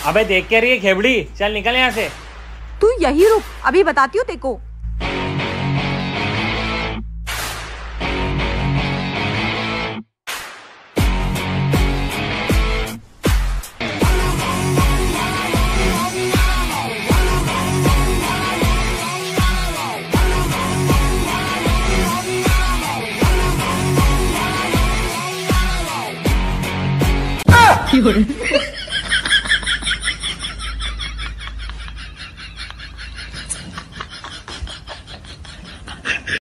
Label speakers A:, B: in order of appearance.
A: अबे देख के रही है खेबड़ी, चल निकल यहाँ से।
B: तू यही रुक, अभी बताती हूँ तेको।
C: 有人